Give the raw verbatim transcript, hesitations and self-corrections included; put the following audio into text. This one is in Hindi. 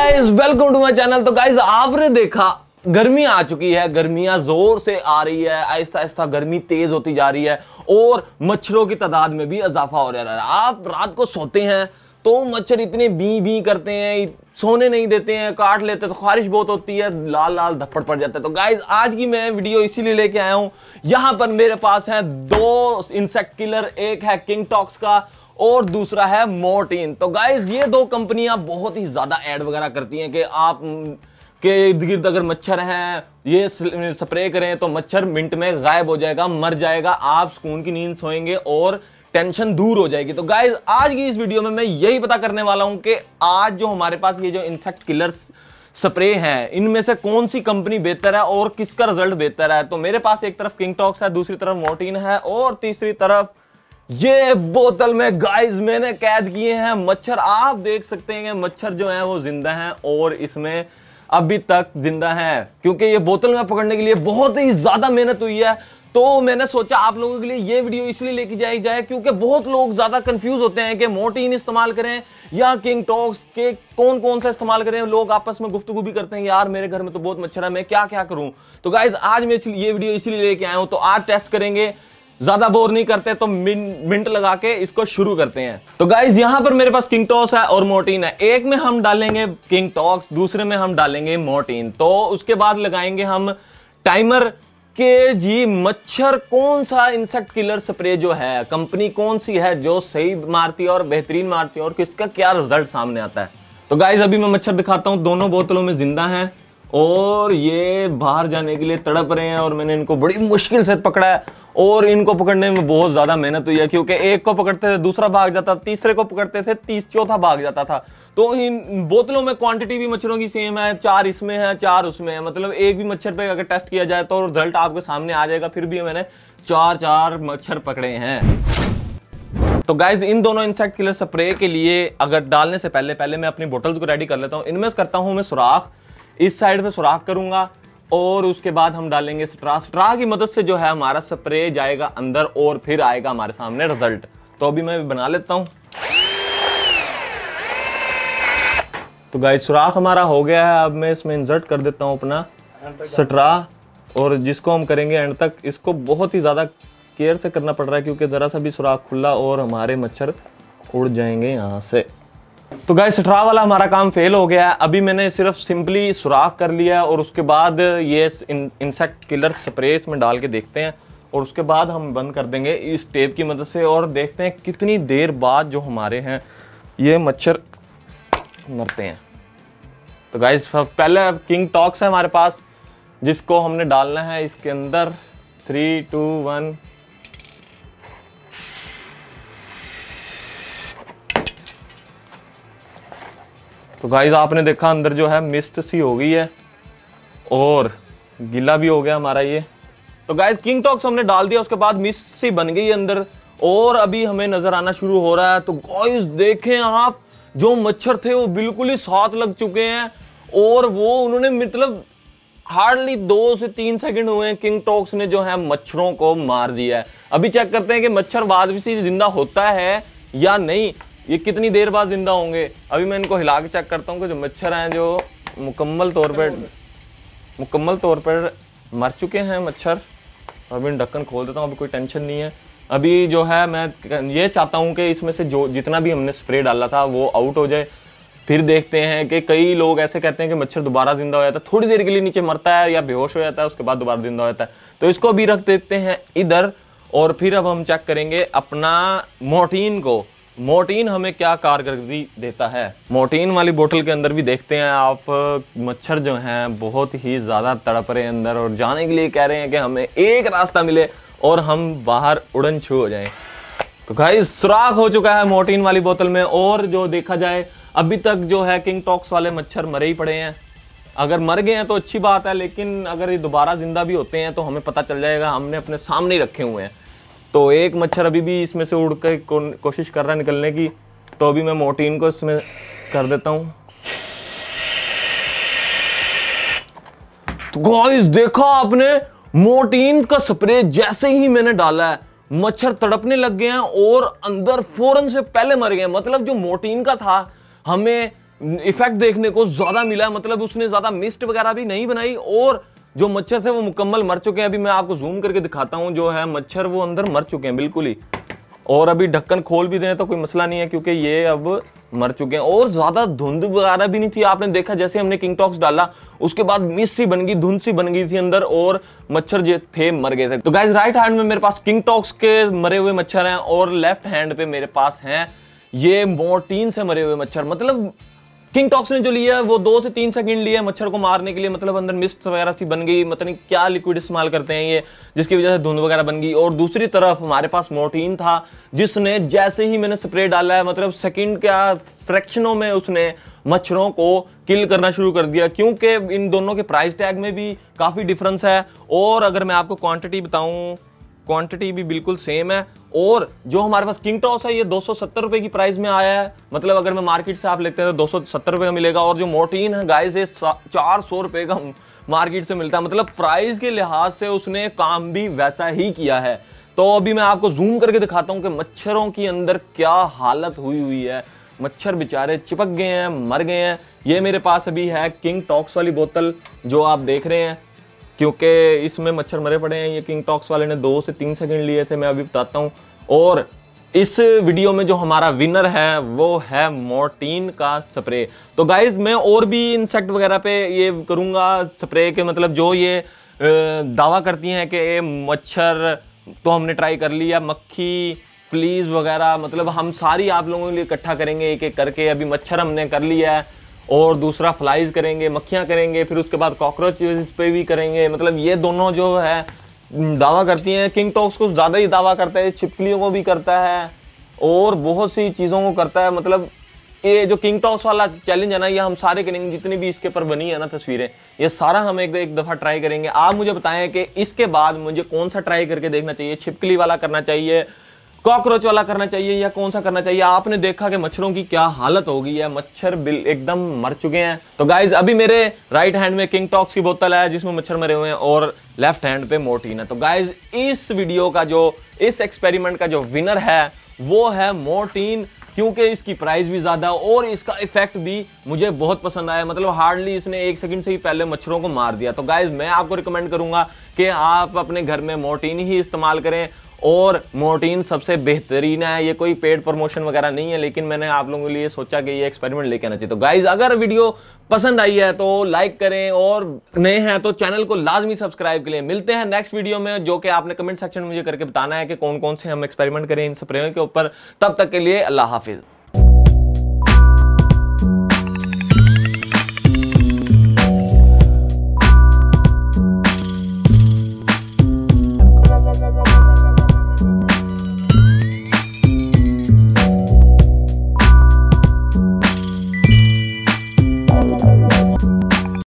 Guys welcome to my channel. तो गाइस आपने देखा गर्मी आ चुकी है, गर्मियां जोर से आ रही है, आहिस्ता आहिस्ता गर्मी तेज होती जा रही है और मच्छरों की तादाद में भी इजाफा हो रहा है। आप रात को सोते हैं तो मच्छर इतने बी बी करते हैं, सोने नहीं देते हैं, काट लेते हैं, तो खारिश बहुत होती है, लाल लाल धप्पड़ पड़ जाता है। तो गाइस आज की मैं वीडियो इसीलिए लेके आया हूं। यहां पर मेरे पास है दो इंसेक्ट किलर, एक है किंग टॉक्स का और दूसरा है मोर्टीन। तो गाइस ये दो कंपनियां बहुत ही ज्यादा ऐड वगैरह करती हैं कि आप के इर्द गिर्द अगर मच्छर हैं ये स्प्रे करें तो मच्छर मिनट में गायब हो जाएगा, मर जाएगा, आप सुकून की नींद सोएंगे और टेंशन दूर हो जाएगी। तो गाइस आज की इस वीडियो में मैं यही पता करने वाला हूं कि आज जो हमारे पास ये जो इंसेक्ट किलर स्प्रे हैं इनमें से कौन सी कंपनी बेहतर है और किसका रिजल्ट बेहतर है। तो मेरे पास एक तरफ किंग टॉक्स है, दूसरी तरफ मोर्टीन है और तीसरी तरफ ये बोतल में गाइस मैंने कैद किए हैं मच्छर। आप देख सकते हैं कि मच्छर जो है वो जिंदा हैं और इसमें अभी तक जिंदा हैं क्योंकि ये बोतल में पकड़ने के लिए बहुत ही ज्यादा मेहनत हुई है। तो मैंने सोचा आप लोगों के लिए ये वीडियो इसलिए लेके जाई जाए क्योंकि बहुत लोग ज्यादा कंफ्यूज होते हैं कि मोर्टीन इस्तेमाल करें या किंग टॉक्स के कौन कौन सा इस्तेमाल करें। लोग आपस में गुफ्तगू भी करते हैं यार मेरे घर में तो बहुत मच्छर है, मैं क्या क्या करूं। तो गाइस आज मैं ये वीडियो इसलिए लेके आया हूं। तो आज टेस्ट करेंगे, ज्यादा बोर नहीं करते तो मिनट लगा के इसको शुरू करते हैं। तो गाइस यहां पर मेरे पास किंग टॉक्स है और मोर्टीन है। एक में हम डालेंगे किंग टॉक्स, दूसरे में हम डालेंगे मोर्टीन। तो उसके बाद लगाएंगे हम टाइमर के जी मच्छर कौन सा इंसेक्ट किलर स्प्रे जो है, कंपनी कौन सी है जो सही मारती है और बेहतरीन मारती है और किसका क्या रिजल्ट सामने आता है। तो गाइस अभी मैं मच्छर दिखाता हूं, दोनों बोतलों में जिंदा हैं और ये बाहर जाने के लिए तड़प रहे हैं और मैंने इनको बड़ी मुश्किल से पकड़ा है और इनको पकड़ने में बहुत ज्यादा मेहनत हुई है क्योंकि एक को पकड़ते थे दूसरा भाग जाता, तीसरे को पकड़ते थे तीस चौथा भाग जाता था। तो इन बोतलों में क्वांटिटी भी मच्छरों की सेम है, चार इसमें है चार उसमें है, मतलब एक भी मच्छर पे अगर टेस्ट किया जाए तो रिजल्ट आपके सामने आ जाएगा। फिर भी मैंने चार चार मच्छर पकड़े हैं। तो गाइज इन दोनों इंसेक्ट किलर स्प्रे के लिए अगर डालने से पहले पहले मैं अपनी बोतल्स को रेडी कर लेता हूँ। इनमें करता हूँ मैं सुराख, इस साइड पे सुराख करूंगा और उसके बाद हम डालेंगे स्ट्रा। स्ट्रा की मदद से जो है हमारा स्प्रे जाएगा अंदर और फिर आएगा हमारे सामने रिजल्ट। तो अभी मैं बना लेता हूं। तो गाइस सुराख हमारा हो गया है, अब मैं इसमें इंसर्ट कर देता हूं अपना स्ट्रा और जिसको हम करेंगे एंड तक। इसको बहुत ही ज्यादा केयर से करना पड़ रहा है क्योंकि जरा सा भी सुराख खुला और हमारे मच्छर उड़ जाएंगे यहां से। तो गाइस स्ट्रा वाला हमारा काम फेल हो गया है। अभी मैंने सिर्फ सिंपली सुराख कर लिया और उसके बाद ये इंसेक्ट किलर स्प्रे इसमें डाल के देखते हैं और उसके बाद हम बंद कर देंगे इस टेप की मदद से और देखते हैं कितनी देर बाद जो हमारे हैं ये मच्छर मरते हैं। तो गाइस पहले किंग टॉक्स है हमारे पास जिसको हमने डालना है इसके अंदर। Three two one. तो गाइस आपने देखा अंदर जो है मिस्ट सी हो गई है और गीला भी हो गया हमारा ये। तो गाइस किंग टॉक्स हमने डाल दिया, उसके बाद मिस्ट सी बन गई अंदर और अभी हमें नजर आना शुरू हो रहा है। तो गाइस देखें आप जो मच्छर थे वो बिल्कुल ही साथ लग चुके हैं और वो उन्होंने मतलब हार्डली दो से तीन सेकंड हुए किंग टॉक्स ने जो है मच्छरों को मार दिया है। अभी चेक करते हैं कि मच्छर वापसी जिंदा होता है या नहीं, ये कितनी देर बाद जिंदा होंगे। अभी मैं इनको हिला के चेक करता हूँ कि जो मच्छर हैं जो मुकम्मल तौर पर मुकम्मल तौर पर मर चुके हैं मच्छर। अभी ढक्कन खोल देता हूँ, अभी कोई टेंशन नहीं है। अभी जो है मैं ये चाहता हूँ कि इसमें से जो जितना भी हमने स्प्रे डाला था वो आउट हो जाए। फिर देखते हैं कि कई लोग ऐसे कहते हैं कि मच्छर दोबारा जिंदा हो जाता है, थोड़ी देर के लिए नीचे मरता है या बेहोश हो जाता है, उसके बाद दोबारा जिंदा हो जाता है। तो इसको भी रख देते हैं इधर और फिर अब हम चेक करेंगे अपना मोर्टीन को। मोर्टीन हमें क्या कारकर्दगी देता है। मोर्टीन वाली बोतल के अंदर भी देखते हैं आप मच्छर जो हैं बहुत ही ज़्यादा तड़प रहे हैं अंदर और जाने के लिए कह रहे हैं कि हमें एक रास्ता मिले और हम बाहर उड़न छू हो जाएं। तो गाइस सुराख हो चुका है मोर्टीन वाली बोतल में और जो देखा जाए अभी तक जो है किंग टॉक्स वाले मच्छर मरे ही पड़े हैं। अगर मर गए हैं तो अच्छी बात है, लेकिन अगर ये दोबारा जिंदा भी होते हैं तो हमें पता चल जाएगा, हमने अपने सामने ही रखे हुए हैं। तो एक मच्छर अभी भी इसमें से उड़ कर को, कोशिश कर रहा है निकलने की। तो अभी मैं मोर्टीन को इसमें कर देता हूं। तो गाइस देखा आपने मोर्टीन का स्प्रे जैसे ही मैंने डाला है मच्छर तड़पने लग गए हैं और अंदर फौरन से पहले मर गए। मतलब जो मोर्टीन का था हमें इफेक्ट देखने को ज्यादा मिला, मतलब उसने ज्यादा मिस्ट वगैरह भी नहीं बनाई और जो मच्छर थे वो मुकम्मल मर चुके हैं। अभी मैं आपको जूम करके दिखाता हूं, जो है मच्छर वो अंदर मर चुके हैं बिल्कुल ही। और अभी ढक्कन खोल भी दें तो कोई मसला नहीं है क्योंकि ये अब मर चुके हैं और ज्यादा धुंध वगैरह भी नहीं थी। आपने देखा जैसे हमने किंग टॉक्स डाला उसके बाद मिस्ट सी बन गई, धुंध सी बन गई थी अंदर और मच्छर जो थे मर गए थे। तो गाइस राइट हैंड में मेरे पास किंग टॉक्स के मरे हुए मच्छर हैं और लेफ्ट हैंड पे मेरे पास हैं ये मोर्टीन से मरे हुए मच्छर। मतलब किंग टॉक्स ने जो लिया है वो दो से तीन सेकंड लिया मच्छर को मारने के लिए, मतलब अंदर मिस्ट वगैरह सी बन गई, मतलब क्या लिक्विड इस्तेमाल करते हैं ये जिसकी वजह से धुंध वगैरह बन गई। और दूसरी तरफ हमारे पास मोर्टीन था जिसने जैसे ही मैंने स्प्रे डाला है मतलब सेकंड क्या फ्रैक्शनों में उसने मच्छरों को किल करना शुरू कर दिया, क्योंकि इन दोनों के प्राइस टैग में भी काफी डिफरेंस है। और अगर मैं आपको क्वांटिटी बताऊं, क्वांटिटी भी बिल्कुल सेम है। और जो हमारे पास किंग टॉस है ये दो सौ सत्तर रुपए की प्राइस में आया है, मतलब अगर मैं मार्केट से आप लेते हैं तो दो सौ सत्तर रुपए का मिलेगा। और जो मोर्टीन है गाइस ये चार सौ रुपए का मार्केट से मिलता है, मतलब प्राइस के लिहाज से उसने काम भी वैसा ही किया है। तो अभी मैं आपको जूम करके दिखाता हूं कि मच्छरों की अंदर क्या हालत हुई हुई है। मच्छर बेचारे चिपक गए हैं, मर गए हैं। ये मेरे पास अभी है किंग टॉक्स वाली बोतल जो आप देख रहे हैं, क्योंकि इसमें मच्छर मरे पड़े हैं। ये किंग टॉक्स वाले ने दो से तीन सेकंड लिए थे, मैं अभी बताता हूँ। और इस वीडियो में जो हमारा विनर है वो है मोर्टीन का स्प्रे। तो गाइज मैं और भी इंसेक्ट वगैरह पे ये करूँगा स्प्रे के, मतलब जो ये दावा करती हैं कि ये मच्छर तो हमने ट्राई कर लिया, मक्खी फ्लीज वगैरह, मतलब हम सारी आप लोगों के लिए इकट्ठा करेंगे एक एक करके। अभी मच्छर हमने कर लिया है और दूसरा फ्लाइज करेंगे, मक्खियां करेंगे, फिर उसके बाद कॉकरोच पे भी करेंगे। मतलब ये दोनों जो है दावा करती हैं, किंग टॉक्स को ज़्यादा ही दावा करता है, छिपकलियों को भी करता है और बहुत सी चीज़ों को करता है। मतलब ये जो किंग टॉक्स वाला चैलेंज है ना, ये हम सारे करेंगे, जितनी भी इसके ऊपर बनी है ना तस्वीरें, ये सारा हम एक एक दफ़ा ट्राई करेंगे। आप मुझे बताएं कि इसके बाद मुझे कौन सा ट्राई करके देखना चाहिए, छिपकली वाला करना चाहिए, कॉकरोच वाला करना चाहिए या कौन सा करना चाहिए। आपने देखा कि मच्छरों की क्या हालत हो गई है, मच्छर बिल एकदम मर चुके हैं। तो गाइज अभी मेरे राइट हैंड में किंग टॉक्स की बोतल है जिसमें मच्छर मरे हुए हैं और लेफ्ट हैंड पे मोर्टीन है। तो गाइज इस वीडियो का जो इस एक्सपेरिमेंट का जो विनर है वो है मोर्टीन, क्योंकि इसकी प्राइस भी ज्यादा और इसका इफेक्ट भी मुझे बहुत पसंद आया। मतलब हार्डली इसने एक सेकंड से ही पहले मच्छरों को मार दिया। तो गाइज मैं आपको रिकमेंड करूंगा कि आप अपने घर में मोर्टीन ही इस्तेमाल करें और मोर्टीन सबसे बेहतरीन है। ये कोई पेड प्रमोशन वगैरह नहीं है, लेकिन मैंने आप लोगों के लिए सोचा कि ये एक्सपेरिमेंट लेके आना चाहिए। तो गाइज अगर वीडियो पसंद आई है तो लाइक करें और नए हैं तो चैनल को लाजमी सब्सक्राइब के लिए। मिलते हैं नेक्स्ट वीडियो में, जो कि आपने कमेंट सेक्शन में मुझे करके बताना है कि कौन कौन से हम एक्सपेरिमेंट करें इन स्प्रेयों के ऊपर। तब तक के लिए अल्लाह हाफिज।